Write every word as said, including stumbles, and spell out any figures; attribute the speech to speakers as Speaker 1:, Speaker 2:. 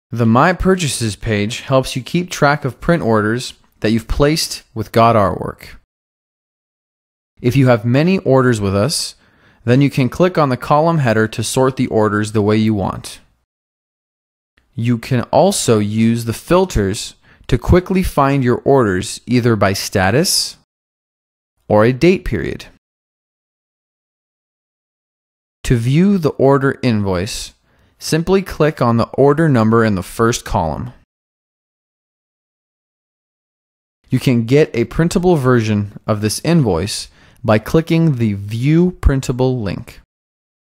Speaker 1: The My Purchases page helps you keep track of print orders that you've placed with GotArtwork. If you have many orders with us, then you can click on the column header to sort the orders the way you want. You can also use the filters to quickly find your orders either by status or a date period. To view the order invoice, simply click on the order number in the first column. You can get a printable version of this invoice by clicking the View Printable link.